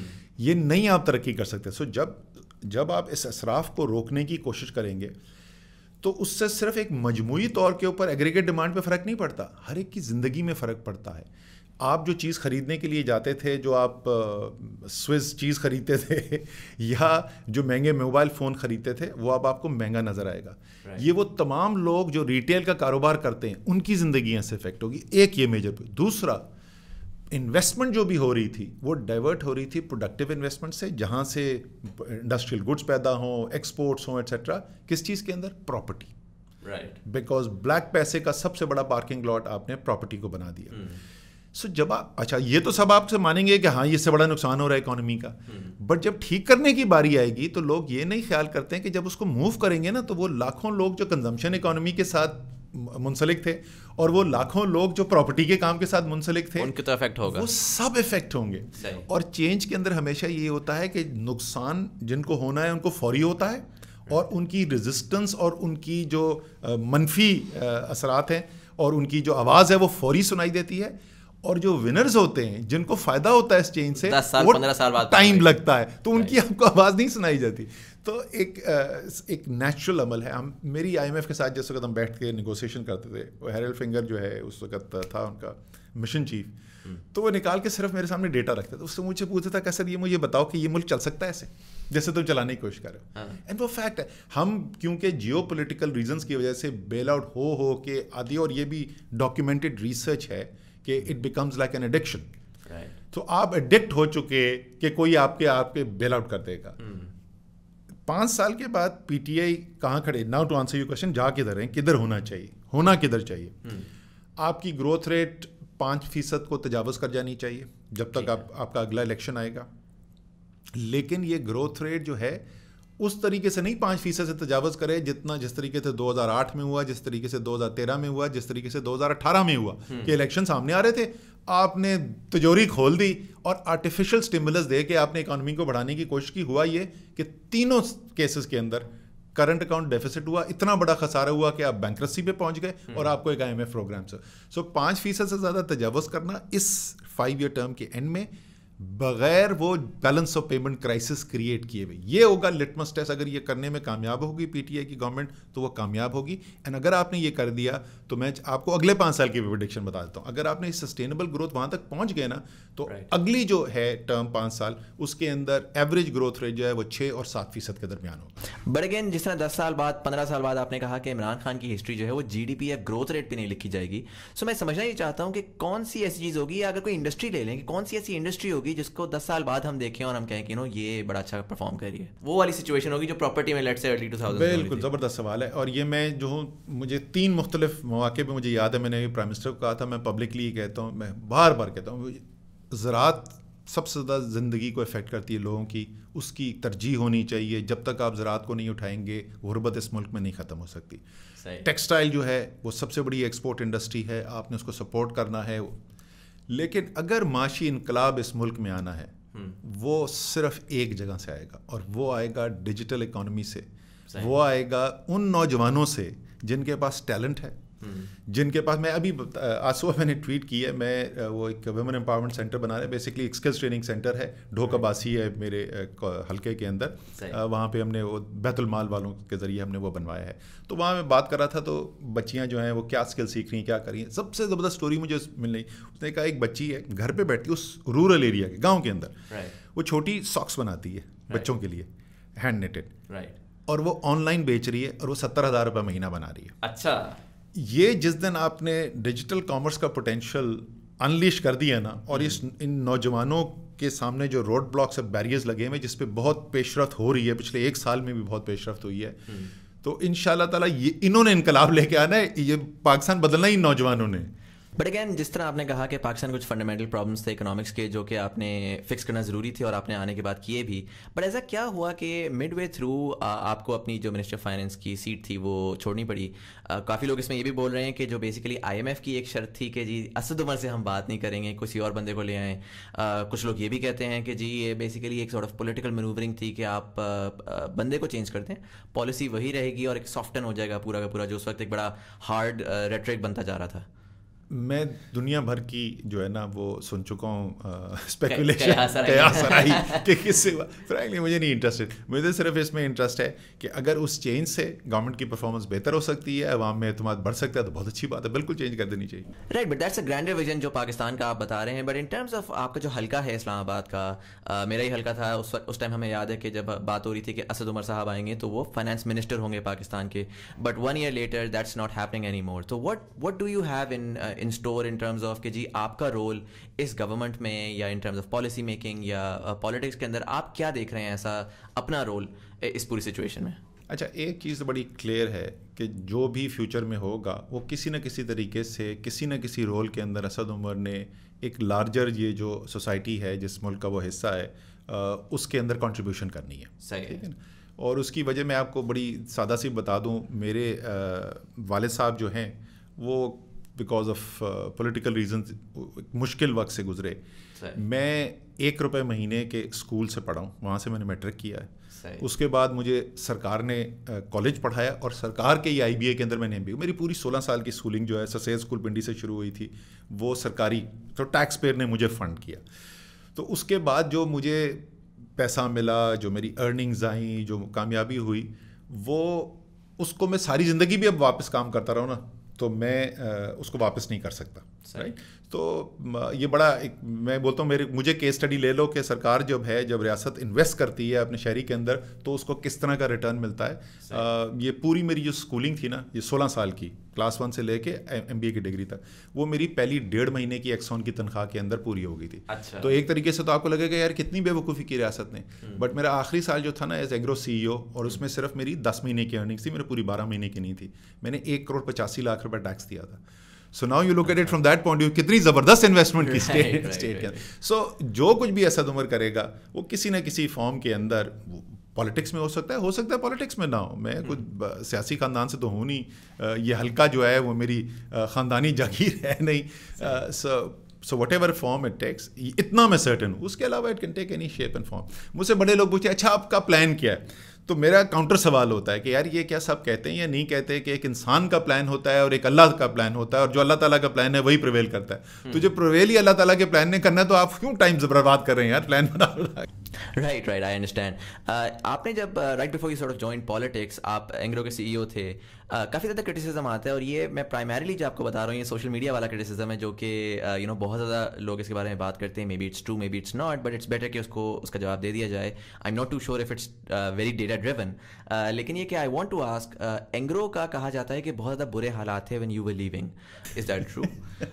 یہ نہیں آپ ترقی کر سکتے. سو جب جب آپ اس اسراف کو روکنے کی کوشش کریں گے تو اس سے صرف ایک مجموعی طور کے اوپر ایگریگیٹ ڈیمانڈ پہ فرق نہیں پڑتا, ہر ایک کی زندگی میں فرق پڑتا ہے. آپ جو چیز خریدنے کے لیے جاتے تھے, جو آپ سوئس چیز خریدتے تھے یا جو مہنگے موبائل فون خریدتے تھے, وہ اب آپ کو مہنگا نظر آئے گا. یہ وہ تمام لوگ جو ریٹیل کا کاروبار کرتے ہیں ان کی زندگیاں سے افیکٹ ہوگی. ایک یہ میجر پہ. دوسرا, انویسٹمنٹ جو بھی ہو رہی تھی وہ ڈائیورٹ ہو رہی تھی پروڈکٹیو انویسٹمنٹ سے, جہاں سے انڈسٹریل گڈس پیدا ہوں, ایکسپورٹس ہوں, ایٹسیٹرا. کس چیز کے اندر؟ پراپرٹی. رائٹ. بیکاز بلیک پیسے کا سب سے بڑا پارکنگ لاٹ آپ نے پراپرٹی کو بنا دیا. سو so, جب آپ اچھا یہ تو سب آپ سے مانیں گے کہ ہاں یہ سے بڑا نقصان ہو رہا ہے اکانومی کا, بٹ جب ٹھیک کرنے کی باری آئے گی تو لوگ یہ نہیں خیال کرتے ہیں کہ جب اس کو موو کریں گے نا تو وہ لاکھوں لوگ جو کنزمپشن اکانومی کے ساتھ منسلک تھے اور وہ لاکھوں لوگ جو پراپرٹی کے کام کے ساتھ منسلک تھے, ان کی تو افیکٹ ہوگا, وہ سب افیکٹ ہوں گے. اور چینج کے اندر ہمیشہ یہ ہوتا ہے کہ نقصان جن کو ہونا ہے ان کو فوری ہوتا ہے, اور ان کی ریزسٹنس اور ان کی جو منفی اثرات ہیں اور ان کی جو آواز ہے وہ فوری سنائی دیتی ہے. اور جو ونرز ہوتے ہیں جن کو فائدہ ہوتا ہے اس چینج سے, دس سال پندرہ سال بعد ٹائم لگتا ہے, تو ان کی آپ کو آواز نہیں سنائی جاتی. تو ایک ایک نیچرل عمل ہے. ہم میری آئی ایم ایف کے ساتھ جس وقت ہم بیٹھ کے نیگوسیشن کرتے تھے, وہ ہیرل فنگر جو ہے اس وقت تھا ان کا مشن چیف, تو وہ نکال کے صرف میرے سامنے ڈیٹا رکھتا تھا. اس سے مجھے پوچھتا تھا کہ سر یہ مجھے بتاؤ کہ یہ ملک چل سکتا ہے ایسے جیسے تم چلانے کی کوشش کر رہے ہو. اینڈ وہ فیکٹ ہے. ہم کیونکہ جیو پولیٹیکل ریزنس کی وجہ سے بیل آؤٹ ہو ہو کے آدھی, اور یہ بھی ڈاکیومنٹڈ ریسرچ ہے کہ it becomes like an addiction. تو آپ ایڈکٹ ہو چکے کہ کوئی آپ کے آپ کے بیل آؤٹ کر دے گا. پانچ سال کے بعد پی ٹی آئی کہاں کھڑے؟ Now to answer your question, جا کدھر ہیں, کدھر ہونا چاہیے, ہونا کدھر چاہیے. آپ کی گروتھ ریٹ پانچ فیصد کو تجاوز کر جانی چاہیے جب تک آپ آپ کا اگلا الیکشن آئے گا. لیکن یہ گروتھ ریٹ جو ہے اس طریقے سے نہیں پانچ فیصد سے تجاوز کرے جتنا جس طریقے سے دو ہزار آٹھ میں ہوا, جس طریقے سے دو ہزار تیرہ میں ہوا, جس طریقے سے دو ہزار اٹھارہ میں ہوا کہ الیکشن سامنے آ رہے تھے, آپ نے تجوری کھول دی اور آرٹیفیشل سٹیمولس دے کے آپ نے اکانومی کو بڑھانے کی کوشش کی. ہوا یہ کہ تینوں کیسز کے اندر کرنٹ اکاؤنٹ ڈیفیسٹ ہوا, اتنا بڑا خسارہ ہوا کہ آپ بینکرپسی پہ پہنچ گئے اور آپ کو ایک آئی ایم ایف پروگرام سے. سو پانچ فیصد سے زیادہ تجاوز کرنا اس فائیو ایئر ٹرم کے اینڈ میں بغیر وہ balance of payment crisis create کیے ہوئے, یہ ہوگا لٹمس ٹیسٹ. اگر یہ کرنے میں کامیاب ہوگی پی ٹی آئی کی گورنمنٹ تو وہ کامیاب ہوگی. اینڈ اگر آپ نے یہ کر دیا تو میں آپ کو اگلے پانچ سال کی پریڈکشن بتا دیتا ہوں. اگر آپ نے سسٹینیبل گروتھ وہاں تک پہنچ گئے نا تو اگلی جو ہے ٹرم پانچ سال اس کے اندر ایوریج گروتھ ریٹ جو ہے وہ چھ اور سات فیصد کے درمیان ہوگا. بٹ اگین جس طرح دس سال بعد پندرہ سال بعد آپ نے کہا کہ عمران خان کی ہسٹری جو ہے وہ جی ڈی پی یا گروتھ ریٹ پہ نہیں لکھی جائے گی. سو میں سمجھنا یہ چاہتا ہوں کہ کون سی ایسی چیز ہوگی, یا اگر کوئی انڈسٹری لے لیں کہ کون سی ایسی انڈسٹری ہوگی جس کو دس سال بعد ہم دیکھیں اور ہم کہیں کہ نو یہ بڑا اچھا پرفارم کر رہی ہے, وہ والی سچویشن ہوگی جو پراپرٹی میں لیٹ سے ارلی ٹو تھاؤزینڈ. بالکل زبردست سوال ہے. اور یہ میں جو ہوں مجھے تین مختلف مواقع پہ مجھے یاد ہے, میں نے پرائم منسٹر کو کہا تھا, میں پبلکلی یہ کہتا ہوں, میں بار بار کہتا ہوں, زراعت سب سے زیادہ زندگی کو افیکٹ کرتی ہے لوگوں کی, اس کی ترجیح ہونی چاہیے. جب تک آپ زراعت کو نہیں اٹھائیں گے غربت اس ملک میں نہیں ختم ہو سکتی. ٹیکسٹائل جو ہے وہ سب سے بڑی ایکسپورٹ انڈسٹری ہے, آپ نے اس کو سپورٹ کرنا ہے. لیکن اگر معاشی انقلاب اس ملک میں آنا ہے وہ صرف ایک جگہ سے آئے گا, اور وہ آئے گا ڈیجیٹل اکانومی سے. وہ آئے گا ان نوجوانوں سے جن کے پاس ٹیلنٹ ہے, جن کے پاس, میں ابھی آج صبح میں نے ٹویٹ کی ہے, میں وہ ایک ویمن امپاورمنٹ سینٹر بنا رہے ہیں, بیسکلی ایک اسکلس ٹریننگ سینٹر ہے, ڈھوکہ باسی ہے میرے حلقے کے اندر. وہاں پہ ہم نے وہ بیت المال والوں کے ذریعے ہم نے وہ بنوایا ہے. تو وہاں میں بات کر رہا تھا تو بچیاں جو ہیں وہ کیا اسکل سیکھ رہی ہیں, کیا کر رہی ہیں. سب سے زبردست اسٹوری مجھے مل رہی, اس نے کہا ایک بچی ہے گھر پہ بیٹھتی ہے اس رورل ایریا کے گاؤں کے اندر, وہ چھوٹی ساکس بناتی ہے بچوں کے لیے ہینڈ نیٹڈ, اور وہ آن لائن بیچ رہی ہے اور وہ ستر ہزار روپے مہینہ بنا رہی ہے. اچھا, یہ جس دن آپ نے ڈیجیٹل کامرس کا پوٹینشیل انلیش کر دیا نا, اور اس ان نوجوانوں کے سامنے جو روڈ بلاکس اور بیریئرز لگے ہوئے جس پہ بہت پیش رفت ہو رہی ہے, پچھلے ایک سال میں بھی بہت پیش رفت ہوئی ہے, تو ان شاء اللہ تعالیٰ یہ انہوں نے انقلاب لے کے آنا ہے. یہ پاکستان بدلنا ہی نوجوانوں نے. بٹ اگین جس طرح آپ نے کہا کہ پاکستان کچھ فنڈامنٹل پرابلمس تھے اکنامکس کے جو کہ آپ نے فکس کرنا ضروری تھے اور آپ نے آنے کے بعد کیے بھی, بٹ ایسا کیا ہوا کہ مڈ وے تھرو آپ کو اپنی جو منسٹر فائنینس کی سیٹ تھی وہ چھوڑنی پڑی؟ کافی لوگ اس میں یہ بھی بول رہے ہیں کہ جو بیسیکلی آئی ایم ایف کی ایک شرط تھی کہ جی اسد عمر سے ہم بات نہیں کریں گے, کسی اور بندے کو لے آئیں. کچھ لوگ یہ بھی کہتے ہیں کہ جی یہ بیسیکلی ایک سارٹ آف پولیٹیکل مینوورنگ تھی کہ آپ بندے کو چینج کر دیں, پالیسی وہی رہے گی اور ایک سافٹن ہو جائے گا پورا کا پورا, جو اس وقت ایک بڑا ہارڈ ریٹرک بنتا جا رہا تھا. میں دنیا بھر کی جو ہے نا وہ سن چکا ہوں اسپیکولیشن قیاس آرائی کہ کس سے, فرینکلی مجھے نہیں انٹرسٹڈ. مجھے صرف اس میں انٹرسٹ ہے کہ اگر اس چینج سے گورنمنٹ کی پرفارمنس بہتر ہو سکتی ہے, عوام میں اعتماد بڑھ سکتا ہے, تو بہت اچھی بات ہے, بالکل چینج کر دینی چاہیے. Right, but that's a grander vision جو پاکستان کا آپ بتا رہے ہیں. بٹ ان ٹرمز آف آپ کا جو حلقہ ہے اسلام آباد کا, میرا ہی حلقہ تھا اس وقت, اس ٹائم ہمیں یاد ہے کہ جب بات ہو رہی تھی کہ اسد عمر صاحب آئیں گے تو وہ فائنانس منسٹر ہوں گے پاکستان کے, but one year later that's not happening any more. تو what what do you have in in store in terms of کہ جی آپ کا رول اس گورنمنٹ میں یا in terms of policy making یا پالیٹکس کے اندر آپ کیا دیکھ رہے ہیں ایسا اپنا رول اس پوری سچویشن میں؟ اچھا, ایک چیز بڑی کلیئر ہے کہ جو بھی فیوچر میں ہوگا وہ کسی نہ کسی طریقے سے کسی نہ کسی رول کے اندر اسد عمر نے ایک لارجر یہ جو سوسائٹی ہے جس ملک کا وہ حصہ ہے اس کے اندر کنٹریبیوشن کرنی ہے. صحیح ہے. اور اس کی وجہ میں آپ کو بڑی سادہ سی بتا دوں, میرے والد صاحب جو ہیں وہ بیکاز آف پولیٹیکل ریزنز مشکل وقت سے گزرے. میں ایک روپے مہینے کے اسکول سے پڑھا ہوں, وہاں سے میں نے میٹرک کیا ہے. اس کے بعد مجھے سرکار نے کالج پڑھایا اور سرکار کے ہی آئی بی اے کے اندر میں نے ایم بی اے, میری پوری سولہ سال کی اسکولنگ جو ہے سر سید اسکول پنڈی سے شروع ہوئی تھی, وہ سرکاری, تو ٹیکس پیئر نے مجھے فنڈ کیا. تو اس کے بعد جو مجھے پیسہ ملا, جو میری ارننگز آئیں, جو کامیابی ہوئی, وہ اس کو میں ساری زندگی بھی اب واپس کام کرتا رہا ہوں نا, تو میں اس کو واپس نہیں کر سکتا. رائٹ, تو یہ بڑا ایک میں بولتا ہوں میرے مجھے کیس اسٹڈی لے لو کہ سرکار جب ہے جب ریاست انویسٹ کرتی ہے اپنے شہری کے اندر تو اس کو کس طرح کا ریٹرن ملتا ہے. یہ پوری میری جو اسکولنگ تھی نا, یہ سولہ سال کی, کلاس ون سے لے کے ایم بی اے کی ڈگری تک, وہ میری پہلی ڈیڑھ مہینے کی ایکسون کی تنخواہ کے اندر پوری ہو گئی تھی. تو ایک طریقے سے تو آپ کو لگے گا یار کتنی بے وقوفی کی ریاست نے, بٹ میرا آخری سال جو تھا نا ایز ایگرو سی ای او, اور اس میں صرف میری دس مہینے کی ارننگس تھی, میرے پوری بارہ مہینے کی نہیں تھی. میں نے ایک کروڑ پچاسی لاکھ روپے ٹیکس دیا تھا. So now you look at it from that point of view, کتنی زبردست انویسٹمنٹ کی اسٹیٹ اسٹیٹ کے اندر. سو جو کچھ بھی اسد عمر کرے گا وہ کسی نہ کسی فارم کے اندر پالیٹکس میں ہو سکتا ہے, ہو سکتا ہے پالیٹکس میں نہ ہو. میں کچھ سیاسی خاندان سے تو ہوں نہیں, یہ حلقہ جو ہے وہ میری خاندانی جاگیر ہے نہیں. So so whatever form it takes, اتنا میں سرٹن ہوں. اس کے علاوہ it can take any shape and form. مجھ سے بڑے لوگ پوچھتے ہیں اچھا آپ کا پلان کیا ہے, تو میرا کاؤنٹر سوال ہوتا ہے کہ یار یہ کیا سب کہتے ہیں یا نہیں کہتے کہ ایک انسان کا پلان ہوتا ہے اور ایک اللہ کا پلان ہوتا ہے, اور جو اللہ تعالیٰ کا پلان ہے وہی پریویل کرتا ہے. تو جو پریویل ہی اللہ تعالیٰ کے پلان نے کرنا ہے تو آپ کیوں ٹائم برباد کر رہے ہیں یار, پلان بنا. Right right I understand. آپ نے جب right before you sort of join politics, آپ اینگرو کے سی ای او تھے, کافی زیادہ کرٹیسزم آتا ہے, اور یہ میں پرائمریلی جو آپ کو بتا رہا ہوں یہ سوشل میڈیا والا کرٹیسزم ہے جو کہ یو نو بہت زیادہ لوگ اس کے بارے میں بات کرتے ہیں. Maybe it's true, maybe it's not, but it's better کہ اس کو اس کا جواب دے دیا جائے. I am not too sure if it's very data driven, لیکن یہ کہ I want to ask, Engro کا کہا جاتا ہے کہ بہت زیادہ برے حالات تھے when you were living, is that true?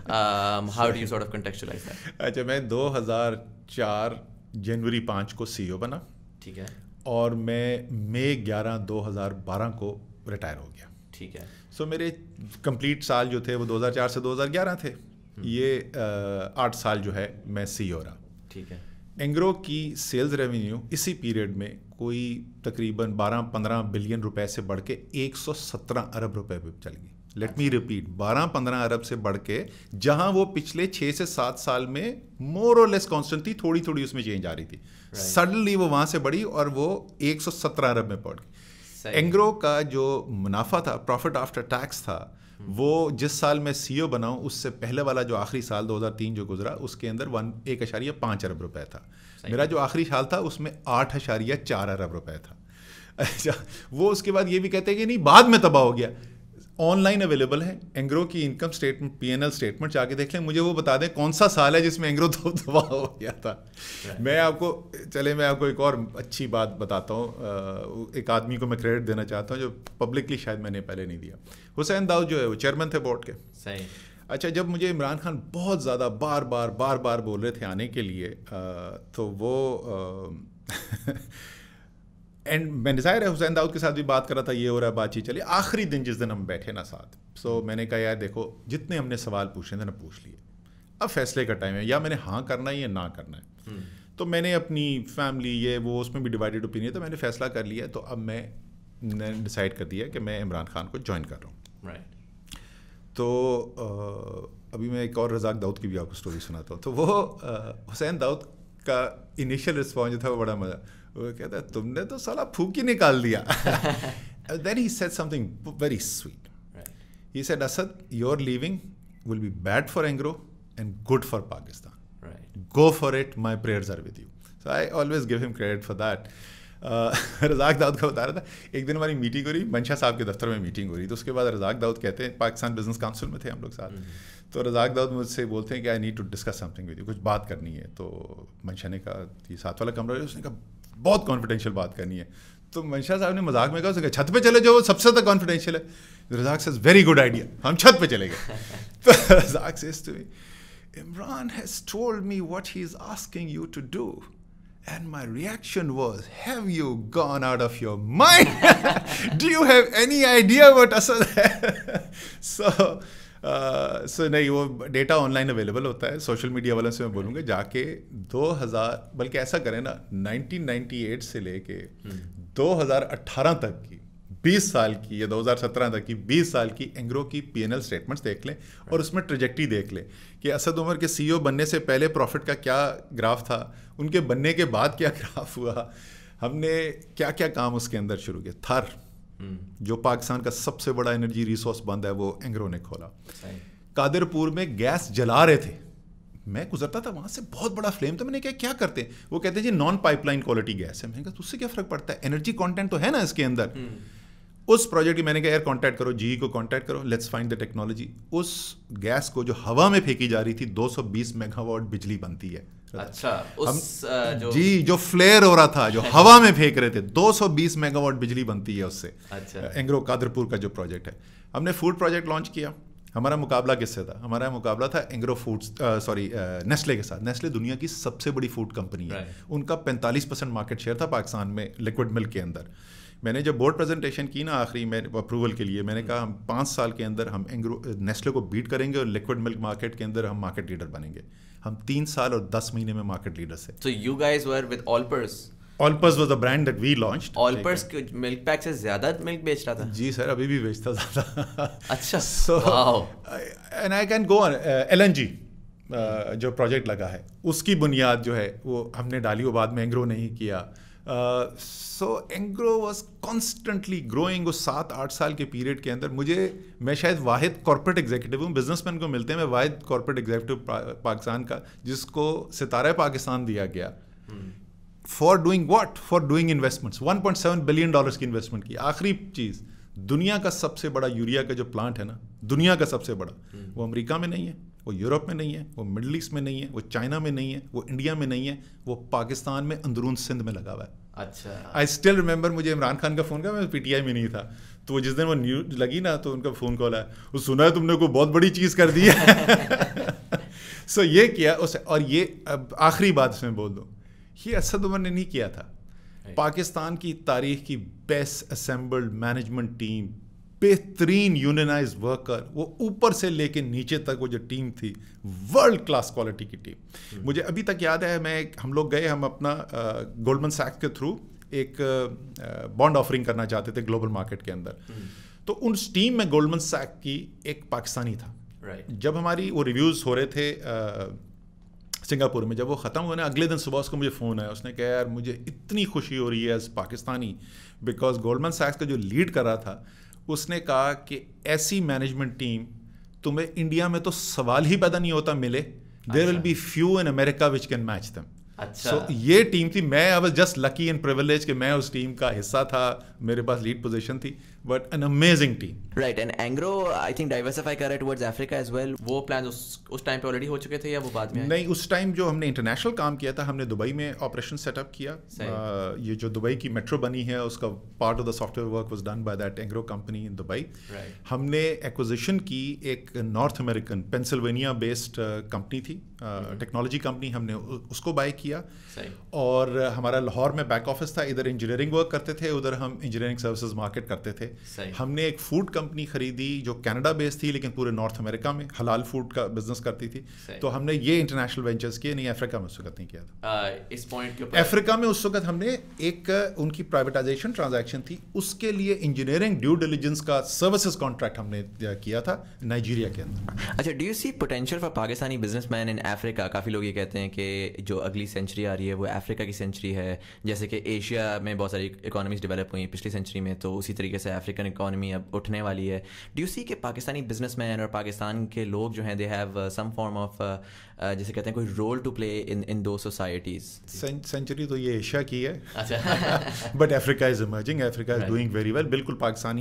How do you sort of contextualize that? اچھا, میں دو ہزار چار جنوری پانچ کو سی او بنا, ٹھیک ہے, اور میں مئی گیارہ دو ہزار بارہ کو ریٹائر ہو گیا. ٹھیک ہے. سو میرے کمپلیٹ سال جو تھے وہ دو ہزار چار سے دو ہزار گیارہ تھے. یہ آٹھ سال جو ہے میں سی او رہا. ٹھیک ہے. اینگرو کی سیلز ریونیو اسی پیریڈ میں کوئی تقریباً بارہ پندرہ بلین روپے سے بڑھ کے ایک سو سترہ ارب روپے پہ چل گئی. لیٹ می ریپیٹ, بارہ پندرہ ارب سے بڑھ کے, جہاں وہ پچھلے چھ سے سات سال میں مور اور لیس کانسٹنٹ تھی, تھوڑی تھوڑی اس میں چینج آ رہی تھی, سڈنلی وہ وہاں سے بڑھی اور وہ ایک سو سترہ ارب میں پہنچ گئی. اینگرو کا جو منافع تھا, پروفٹ آفٹر ٹیکس تھا, وہ جس سال میں سی او بنا ہوں اس سے پہلے والا جو آخری سال دو ہزار تین جو گزرا اس کے اندر ون ایک اشاریہ پانچ ارب روپے تھا. میرا جو آخری سال تھا اس میں آٹھ اشاریہ چار ارب روپے تھا. اچھا, وہ اس کے بعد یہ بھی کہتے ہیں کہ نہیں بعد میں تباہ ہو گیا. آن لائن اویلیبل ہے اینگرو کی income statement, P N L statement جا کے دیکھ لیں. مجھے وہ بتا دیں کون سا سال ہے جس میں اینگرو تباہ ہو گیا تھا. میں آپ کو چلے میں آپ کو ایک اور اچھی بات بتاتا ہوں, ایک آدمی کو میں کریڈٹ دینا چاہتا ہوں جو پبلکلی شاید میں نے پہلے نہیں دیا. حسین داؤد جو ہے وہ چیئرمین تھے بورڈ کے. صحیح. اچھا, جب مجھے عمران خان بہت زیادہ بار بار بار بار بول رہے تھے آنے کے لیے, تو وہ اینڈ میں ظاہر ہے حسین داؤد کے ساتھ بھی بات کر رہا تھا, یہ ہو رہا ہے, بات چیت چلی. آخری دن جس دن ہم بیٹھے نا ساتھ, سو میں نے کہا یار دیکھو جتنے ہم نے سوال پوچھے تھے نا پوچھ لیے, اب فیصلے کا ٹائم ہے, یا میں نے ہاں کرنا ہے یا نہ کرنا ہے. تو میں نے اپنی فیملی یہ وہ اس میں بھی ڈیوائڈیڈ اوپینین, تو میں نے فیصلہ کر لیا. تو اب میں نے ڈیسائڈ کر دیا کہ میں عمران خان کو جوائن کر رہا ہوں. رائٹ. تو ابھی میں ایک اور رزاق داؤد کی بھی آپ کو اسٹوری سناتا ہوں. تو وہ حسین داؤد کا انیشیل رسپانس جو تھا وہ بڑا مزہ, وہ کہتا ہے تم نے تو سالا پھوک ہی نکال دیا. Then he said something very sweet. Right. He said, Asad, your leaving will be bad for Angro and good for Pakistan. Right. Go for it. My prayers are with you. So I always give him credit for that. رزاق داؤد کا بتا رہا تھا, ایک دن ہماری میٹنگ ہو رہی, منشا صاحب کے دفتر میں میٹنگ ہو رہی, تو اس کے بعد رزاق داؤد کہتے ہیں, پاکستان بزنس کاؤنسل میں تھے ہم لوگ ساتھ, تو رزاق داؤد مجھ سے بولتے ہیں کہ I need to discuss something with you, کچھ بات کرنی ہے. تو منشا نے کہا یہ ساتھ والا کمرہ ہے, اس نے کہا بہت کانفیڈینشیل بات کرنی ہے. تو منشا صاحب نے مذاق میں کہا, اس نے کہا چھت پہ چلے جو سب سے زیادہ کانفیڈینشیل ہے. Razzaq says very good idea, ہم چھت پہ چلے گئے. تو Razzaq says to me, Imran has told me what he is asking you to do. And my reaction was, have you gone out of your mind? Do you have any idea what Asad hai? So, uh, so نہیں, وہ ڈیٹا آن لائن اویلیبل ہوتا ہے. سوشل میڈیا والوں سے میں بولوں گا جا کے دو ہزار, بلکہ ایسا کریں نا, نائنٹین نائنٹی ایٹ سے لے کے دو ہزار اٹھارہ تک کی بیس سال کی یا دو ہزار سترہ تک کی بیس سال کی اینگرو کی پی این ایل اسٹیٹمنٹس دیکھ لیں, اور اس میں ٹریجیکٹری دیکھ لیں کہ اسد عمر کے سی او بننے سے پہلے پروفٹ کا کیا گراف تھا, ان کے بننے کے بعد کیا گراف ہوا, ہم نے کیا کیا کام اس کے اندر شروع کیا. تھر جو پاکستان کا سب سے بڑا انرجی ریسورس بند ہے وہ اینگرو نے کھولا. قادر پور میں گیس جلا رہے تھے, میں گزرتا تھا وہاں سے, بہت بڑا فلیم تھا. میں نے کہا کیا کرتے ہیں, وہ کہتے ہیں جی non pipeline quality gas ہے. میں نے کہا تو اس سے کیا فرق پڑتا ہے, انرجی کانٹینٹ تو ہے نا اس کے اندر. اس پروجیکٹ کی میں نے کہا یار کانٹیکٹ کرو, جی کو کانٹیکٹ کرو, لیٹس فائنڈ دا ٹیکنالوجی. اس گیس کو جو ہوا میں پھینکی جا رہی تھی دو سو بیس میگا واٹ بجلی بنتی ہے. اچھا, اس جی جو فلیئر ہو رہا تھا جو ہوا میں پھینک رہے تھے دو سو بیس میگا واٹ بجلی بنتی ہے اس سے. اینگرو قادر پور کا جو پروجیکٹ ہے, ہم نے فوڈ پروجیکٹ لانچ کیا. ہمارا مقابلہ کس سے تھا, ہمارا مقابلہ تھا اینگرو فوڈس سوری نیسلے کے ساتھ. نیسلے دنیا کی سب سے بڑی فوڈ کمپنی ہے, ان کا پینتالیس پرسینٹ مارکیٹ شیئر تھا پاکستان میں لیکوڈ ملک کے اندر. میں نے جب بورڈ پریزنٹیشن کی نا آخری میں اپروول کے لیے, میں نے کہا ہم پانچ سال کے اندر ہم اینگرو نیسلے کو بیٹ کریں گے اور لیکوڈ ملک مارکیٹ کے اندر ہم مارکیٹ لیڈر بنیں گے. ہم تین سال اور دس مہینے میں مارکیٹ لیڈر سے. So you guys were with Allpers. Allpers was the brand that we launched. Allpers Milkpak سے زیادہ ملک بیچ رہا تھا. جی سر, ابھی بھی بیچتا زیادہ. اچھا. So and I can go on. L N G جو پروجیکٹ لگا ہے اس کی بنیاد جو ہے وہ ہم نے ڈالی, وہ بعد میں اینگرو نہیں کیا. So Engro was constantly growing. اس سات آٹھ سال کے پیریڈ کے اندر مجھے, میں شاید واحد کارپوریٹ ایگزیکٹو ہوں, بزنس مین کو ملتے ہیں, میں واحد کارپوریٹ ایگزیکٹو پاکستان کا جس کو ستارہ پاکستان دیا گیا. For doing what, for doing investments. One point seven billion dollars کی انویسٹمنٹ کی. آخری چیز, دنیا کا سب سے بڑا یوریا کا جو پلانٹ ہے نا, دنیا کا سب سے بڑا, وہ امریکہ میں نہیں ہے, وہ یورپ میں نہیں ہے, وہ مڈل ایسٹ میں نہیں ہے, وہ چائنا میں نہیں ہے, وہ انڈیا میں نہیں ہے, وہ پاکستان میں اندرون سندھ میں لگا ہوا ہے. اچھا. آئی اسٹل ریمبر, مجھے عمران خان کا فون کیا, میں پی ٹی آئی میں نہیں تھا, تو وہ جس دن وہ نیوز لگی نا تو ان کا فون کال آیا, وہ سنا ہے تم نے کوئی بہت بڑی چیز کر دی ہے. سو یہ کیا اس, اور یہ اب آخری بات اس میں بول دوں, یہ اسد عمر نے نہیں کیا تھا. پاکستان کی تاریخ کی بیسٹ اسمبلڈ مینجمنٹ ٹیم, بہترین یونینائز ورکر, وہ اوپر سے لے کے نیچے تک وہ جو ٹیم تھی ورلڈ کلاس کوالٹی کی ٹیم. مجھے ابھی تک یاد ہے, میں ہم لوگ گئے, ہم اپنا گولڈمن سیکس کے تھرو ایک بانڈ آفرنگ کرنا چاہتے تھے گلوبل مارکیٹ کے اندر, تو اس ٹیم میں گولڈمن سیکس کی ایک پاکستانی تھا. جب ہماری وہ ریویوز ہو رہے تھے سنگاپور میں, جب وہ ختم ہوئے نا, اگلے دن صبح اس کو مجھے فون آیا, اس نے کہا یار مجھے اتنی خوشی ہو رہی ہے ایز پاکستانی, بیکاز گولڈمن سیکس کا جو لیڈ کر رہا تھا اس نے کہا کہ ایسی مینجمنٹ ٹیم تمہیں انڈیا میں تو سوال ہی پیدا نہیں ہوتا ملے, there will be few in America which can match them. So یہ ٹیم تھی, میں I was just lucky and privilege کہ میں اس ٹیم کا حصہ تھا, میرے پاس لیڈ پوزیشن تھی. but an amazing team. Right, and Angro I think diversify कर रहा है towards Africa as well. वो plans उस उस टाइम पे already हो चुके थे या वो बाद में? नहीं, उस टाइम जो हमने इंटरनेशनल काम किया था, हमने दुबई में ऑपरेशन सेटअप किया. uh, ये जो दुबई की मेट्रो बनी है उसका part of the software work was done by that Engro company in Dubai. हमने एक्विजिशन की एक North American Pennsylvania based company थी, टेक्नोलॉजी कंपनी. हमने उसको बाय किया और हमारा लाहौर में बैक ऑफिस था. इधर इंजीनियरिंग वर्क करते थे, उधर हम इंजीनियरिंग सर्विसेज मार्केट करते थे. हमने एक फूड कंपनी खरीदी जो कनाडा बेस्ड थी लेकिन पूरे नॉर्थ अमेरिका में हलाल फूड का बिजनेस करती थी. तो हमने ये इंटरनेशनल वेंचर्स किए. नहीं, अफ्रीका में उस वक्त नहीं किया था. uh, इस पॉइंट के ऊपर अफ्रीका में उस वक्त हमने एक उनकी प्राइवेटाइजेशन ट्रांजैक्शन थी, उसके लिए इंजीनियरिंग ड्यू डिलिजेंस का सर्विसेज कॉन्ट्रैक्ट हमने किया था नाइजीरिया के अंदर. अच्छा, do you see potential for Pakistani businessman in Africa? काफ़ी लोग ये कहते हैं कि जो अगली सेंचुरी आ रही है वो अफ्रीका की सेंचुरी है. जैसे कि एशिया में बहुत सारी इकोनॉमीज डेवलप हुई पिछली सेंचुरी में, तो उसी तरीके से अफ्रीकन इकोनॉमी अब उठने वाली है. डू यू सी कि पाकिस्तानी बिजनेसमैन और पाकिस्तान के लोग जो हैं they have some form of जैसे कहते हैं कोई role to play in in दो सोसाइटीज? सेंचुरी तो ये एशिया की है. अच्छा. But Africa is emerging, Africa is doing very well. बिल्कुल पाकिस्तानी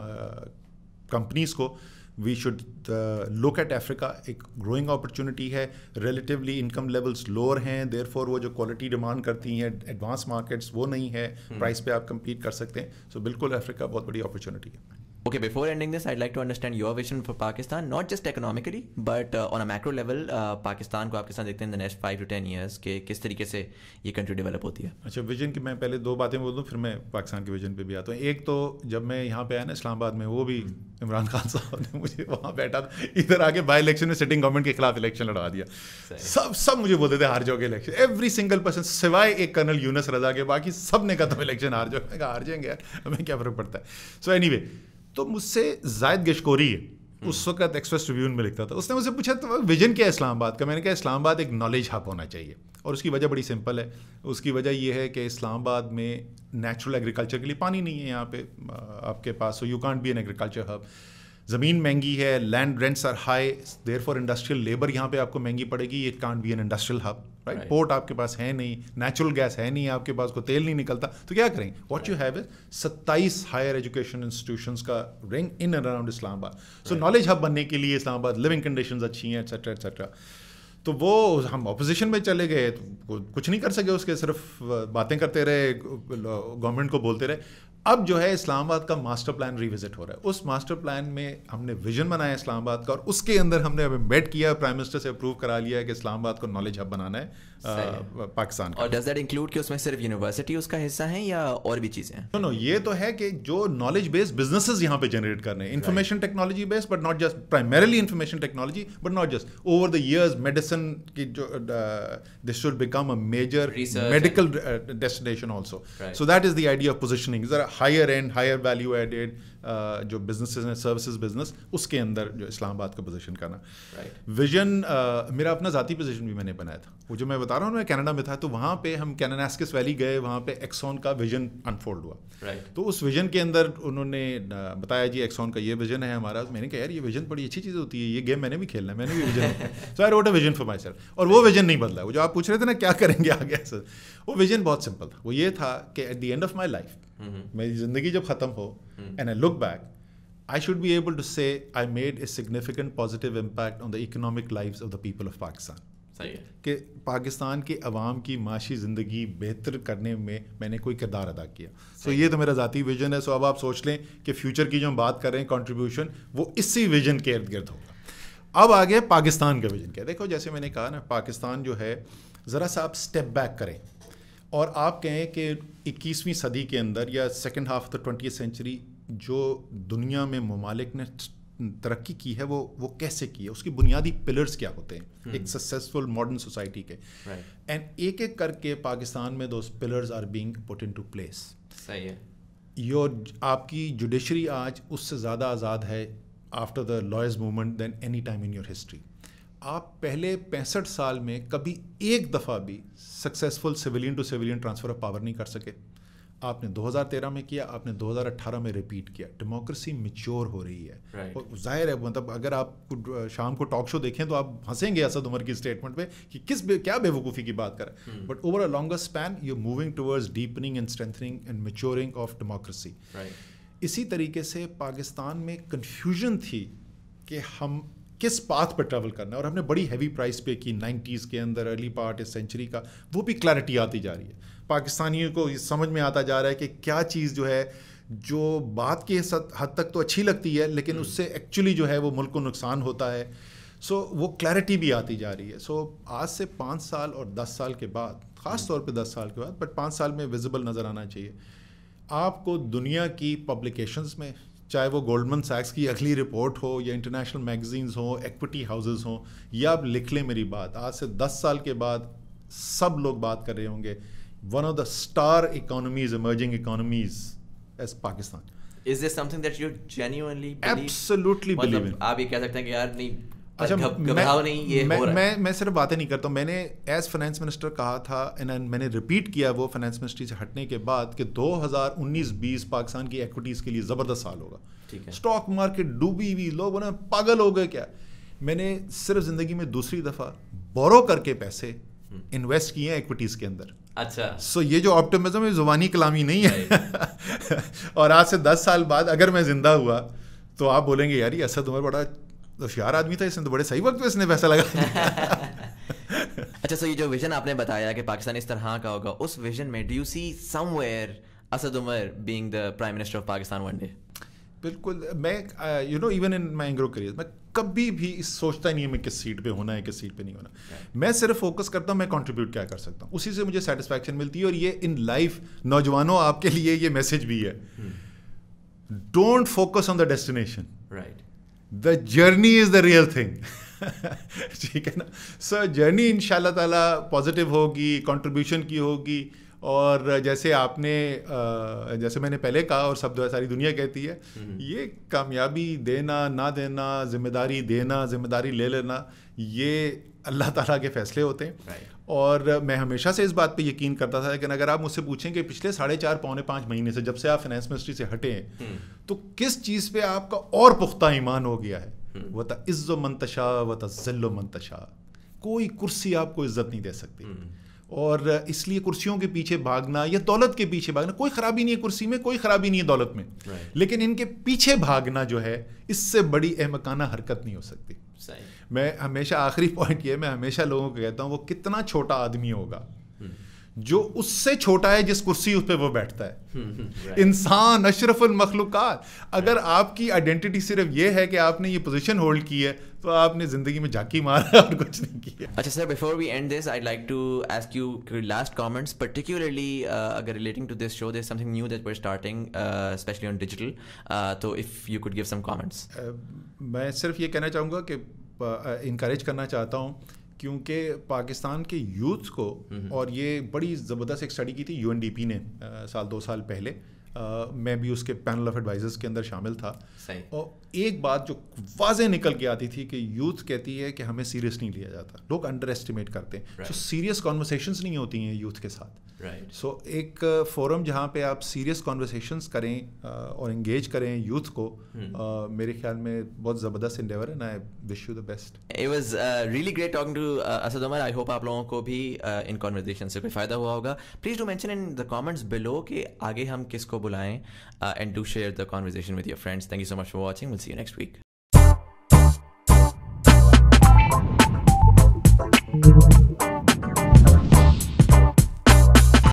कंपनीज को we should look at Africa. एक ग्रोइंग अपॉर्चुनिटी है. रिलेटिवली इनकम लेवल्स लोअर हैं, देयरफॉर वो जो क्वालिटी डिमांड करती हैं एडवांस मार्केट्स वो नहीं है. प्राइस पे आप कम्पीट कर सकते हैं. सो बिल्कुल अफ्रीका बहुत बड़ी अपॉर्चुनिटी है. Okay, before ending this, I'd like to understand your vision for Pakistan, not just economically, but uh, on a macro level. uh, Pakistan को आप किस तरह देखते हैं in the next five to ten years के किस तरीके से ये कंट्री डेवलप होती है? अच्छा, विजन की मैं पहले दो बातें बोल दूँ, फिर मैं पाकिस्तान के विजन पे भी आता हूँ. एक तो जब मैं यहाँ पे आया ना इस्लामाबाद में, वो भी इमरान खान साहब ने मुझे वहाँ बैठा था, इधर आके बाई इलेक्शन में सिटिंग गवर्नमेंट के खिलाफ इलेक्शन लड़वा दिया. सब सब मुझे बोलते थे हार जाओगे इलेक्शन. एवरी सिंगल पर्सन सिवाय एक कर्नल यूनस रजा के बाकी सब ने कहा तुम इलेक्शन हार जाओगे. मैं कहा हार जाएंगे यार, हमें क्या फ़र्क पड़ता है. सो एनीवे, तो मुझसे जायद गशकोरी है, उस वक्त एक्सप्रेस ट्रिब्यून में लिखता था, उसने मुझसे पूछा तो विजन क्या है इस्लामाबाद का. मैंने कहा इस्लामाबाद एक नॉलेज हब होना चाहिए, और उसकी वजह बड़ी सिंपल है. उसकी वजह ये है कि इस्लामाबाद में नेचुरल एग्रीकल्चर के लिए पानी नहीं है यहाँ पे आपके पास. So you can't be an agriculture hub. ज़मीन महंगी है, land rents are high, therefore industrial labour यहाँ पे आपको महंगी पड़ेगी. It can't be an industrial hub, right. Port आपके पास है नहीं, नेचुरल गैस है नहीं आपके पास, को तेल नहीं निकलता, तो क्या करेंगे? व्हाट यू हैव इज सत्ताईस हायर एजुकेशन इंस्टीट्यूशंस का ring in and around Islamabad. So knowledge hub बनने के लिए इस्लामाबाद लिविंग कंडीशंस अच्छी हैं, एट्सेट्रा एट्सेट्रा. तो वो हम ऑपोजिशन में चले गए तो कुछ नहीं कर सके, उसके सिर्फ बातें करते रहे, गवर्नमेंट को बोलते रहे. अब जो है इस्लामाबाद का मास्टर प्लान रिविजिट हो रहा है. उस मास्टर प्लान में हमने विजन बनाया इस्लामाबाद का, और उसके अंदर हमने अब एम्बेड किया, प्राइम मिनिस्टर से अप्रूव करा लिया है कि इस्लामाबाद को नॉलेज हब बनाना है पाकिस्तान का. और डज दैट इंक्लूड कि उसमें सिर्फ यूनिवर्सिटी उसका हिस्सा है या और भी चीज़ें हैं? नो नो, ये तो है कि जो नॉलेज बेस्ड बिजनेसेस यहाँ पे जनरेट कर रहे हैं, information technology based, but not just primarily information technology, but not just over the years medicine की जो this should become a major medical destination also. So that is the idea of positioning. जरा higher and higher value added जो बिजनेसेस हैं, सर्विसेज बिजनेस, उसके अंदर जो इस्लामाबाद का पोजीशन करना. विजन मेरा अपना ज़ाती पोजीशन भी मैंने बनाया था. वो जो मैं बता रहा हूँ, मैं कनाडा में था, तो वहाँ पे हम कैनानास्किस वैली गए, वहाँ पे एक्सॉन का विजन अनफोल्ड हुआ. right. तो उस विजन के अंदर उन्होंने बताया जी एक्सॉन का ये विजन है हमारा. मैंने कहा यार ये विजन बड़ी अच्छी चीज़ होती है, ये गेम मैंने भी खेलना है, मैंने भी vision. So I wrote a vision for myself. और वो विजन नहीं बदला. वो जो आप पूछ रहे थे ना क्या करेंगे आगे, सर, वो विजन बहुत सिंपल था. वो ये था कि at the end of my life, मेरी ज़िंदगी जब ख़त्म हो and I look back, I should be able to say I made a significant positive impact on the economic lives of the people of Pakistan. सही है कि पाकिस्तान की अवाम की माशी ज़िंदगी बेहतर करने में मैंने कोई किरदार अदा किया. सो so, ये तो मेरा ज़ाती विजन है. सो so, अब आप सोच लें कि फ्यूचर की जो हम बात कर रहे हैं कंट्रीब्यूशन, वो इसी विजन के इर्द गिर्द होगा. अब आगे पाकिस्तान का विजन क्या. देखो जैसे मैंने कहा ना, पाकिस्तान जो है, ज़रा सा आप स्टेप बैक करें और आप कहें कि इक्कीसवीं सदी के अंदर या second half of the twentieth century जो दुनिया में ममालिक ने तरक्की की है, वो वो कैसे की है, उसकी बुनियादी पिलर्स क्या होते हैं hmm. एक सक्सेसफुल मॉडर्न सोसाइटी के. And right. एक एक करके पाकिस्तान में those pillars are being put into place. सही है. योर आपकी जुडिशरी आज उससे ज़्यादा आज़ाद है after the lawyers movement then any time in your history. आप पहले पैंसठ साल में कभी एक दफ़ा भी successful civilian to civilian transfer of power नहीं कर सके. आपने दो हज़ार तेरह में किया, आपने दो हज़ार अठारह में रिपीट किया. डेमोक्रेसी मैच्योर हो रही है. right. और जाहिर है, मतलब अगर आप शाम को टॉक शो देखें तो आप हंसेंगे असद उमर की स्टेटमेंट पे कि किस बे, क्या बेवकूफ़ी की बात कर रहे हैं. But over a longer span you moving towards deepening and strengthening and maturing of democracy. इसी तरीके से पाकिस्तान में कन्फ्यूजन थी कि हम किस पाथ पर ट्रैवल करना है, और हमने बड़ी हैवी प्राइस पे की नाइन्टीज़ के अंदर, अर्ली पार्ट इस सेंचुरी का, वो भी क्लैरिटी आती जा रही है। पाकिस्तानियों को समझ में आता जा रहा है कि क्या चीज़ जो है, जो बात की हद तक तो अच्छी लगती है लेकिन उससे एक्चुअली जो है वो मुल्क को नुकसान होता है। सो so, वो क्लैरिटी भी आती जा रही है। सो so, आज से पाँच साल और दस साल के बाद, ख़ास तौर पे दस साल के बाद, बट पाँच साल में विजिबल नज़र आना चाहिए आपको दुनिया की पब्लिकेशंस में, चाहे वो गोल्डमन सैक्स की अगली रिपोर्ट हो या इंटरनेशनल मैगजीन्स हो, एक्विटी हाउसेस हो, या आप लिख लें मेरी बात, आज से दस साल के बाद सब लोग बात कर रहे होंगे one of the star economies, emerging economies as Pakistan. Is this something that you genuinely believe? Absolutely believe in. आप ये कह सकते हैं कि यार नहीं, अच्छा, घबराओ नहीं, ये मैं, हो रहा मैं मैं सिर्फ बातें नहीं करता हूँ। मैंने एज फाइनेंस मिनिस्टर कहा था, एंड मैंने रिपीट किया वो फाइनेंस मिनिस्ट्री से हटने के बाद, कि दो हज़ार उन्नीस बीस पाकिस्तान की एक्विटीज़ के लिए ज़बरदस्त साल होगा। ठीक है, स्टॉक मार्केट डूबी हुई, लोग बोले पागल हो गए क्या। मैंने सिर्फ ज़िंदगी में दूसरी दफ़ा बोरो करके पैसे इन्वेस्ट किए हैं एक्विटीज़ के अंदर। अच्छा, सो so, ये जो ऑप्टिमिज्म है ज़ुबानी कलामी नहीं है। और आज से दस साल बाद अगर मैं ज़िंदा हुआ तो आप बोलेंगे यार ये असद उमर बड़ा होशियार आदमी था, इसने तो बड़े सही वक्त पे इसने पैसा लगा दिया। अच्छा, सो ये जो विजन आपने बताया कि पाकिस्तान इस तरह का होगा, उस विजन में do you see somewhere Asad Umar being the prime minister of Pakistan one day? बिल्कुल। मैं you know even in my Engro career मैं कभी भी इस सोचता नहीं है मैं किस सीट पे होना है, किस सीट पे नहीं होना। right. मैं सिर्फ फोकस करता हूँ मैं कंट्रीब्यूट क्या कर सकता हूँ, उसी से मुझे सेटिस्फैक्शन मिलती है। और ये इन लाइफ, नौजवानों आपके लिए ये मैसेज भी है, don't focus on the destination, right, the journey is the real thing. ठीक है ना। सो जर्नी इंशाल्लाह ताला पॉजिटिव होगी, कंट्रीब्यूशन की होगी। और जैसे आपने जैसे मैंने पहले कहा और सब सारी दुनिया कहती है, ये कामयाबी देना ना देना, जिम्मेदारी देना जिम्मेदारी ले लेना, ये अल्लाह ताला के फैसले होते हैं। right. और मैं हमेशा से इस बात पे यकीन करता था, लेकिन अगर आप मुझसे पूछें कि पिछले साढ़े चार पौने पाँच महीने से जब से आप फाइनेंस मिनिस्ट्री से हटे हैं, hmm. तो किस चीज़ पे आपका और पुख्ता ईमान हो गया है? hmm. व तइज़्ज़ु मन तशा व तज़िल्लु मन तशा। कोई कुर्सी आपको इज्जत नहीं दे सकती। hmm. और इसलिए कुर्सियों के पीछे भागना या दौलत के पीछे भागना, कोई ख़राबी नहीं है कुर्सी में, कोई ख़राबी नहीं है दौलत में, right. लेकिन इनके पीछे भागना जो है, इससे बड़ी अहमकाना हरकत नहीं हो सकती। सही। मैं हमेशा आखिरी पॉइंट ये, मैं हमेशा लोगों को कहता हूँ, वो कितना छोटा आदमी होगा जो उससे छोटा है जिस कुर्सी उस पर वो बैठता है। right. इंसान अशरफुल मखलूकात। अगर right. आपकी आइडेंटिटी सिर्फ ये है कि आपने ये पोजीशन होल्ड की है, तो आपने जिंदगी में झांकी मारा और कुछ नहीं किया। अच्छा sir, before we end this, I'd like to ask you last comments, particularly uh, अगर relating to this show, there's something new that we're starting, uh, especially on digital. Uh, so if you could give some comments. Uh, मैं सिर्फ ये कहना चाहूँगा कि इंकरेज uh, करना चाहता हूँ, क्योंकि पाकिस्तान के यूथ को, और ये बड़ी ज़बरदस्त एक स्टडी की थी यू एन डी पी ने आ, साल दो साल पहले, आ, मैं भी उसके पैनल ऑफ एडवाइजर्स के अंदर शामिल था। सही। और एक बात जो वाज़े निकल के आती थी कि यूथ कहती है कि हमें सीरियस नहीं लिया जाता, लोग अंडर एस्टिमेट करते हैं। सो सीरियस कॉन्वर्सेशंस नहीं होती हैं यूथ के साथ। राइट। सो एक फोरम जहाँ पे आप सीरियस कॉन्वर्सेशंस करें और एंगेज करें यूथ को, मेरे ख्याल में बहुत ज़बरदस्त इंडेवर है, and I wish you the best. It was really great talking to Asad Umar. I hope आप लोगों को भी इन कॉन्वर्सेशन से कोई फ़ायदा हुआ होगा। Please do mention in the comments below कि आगे हम किसको बुलाएं, and do share the conversation with your friends. Thank you so much for watching. Will see you next week.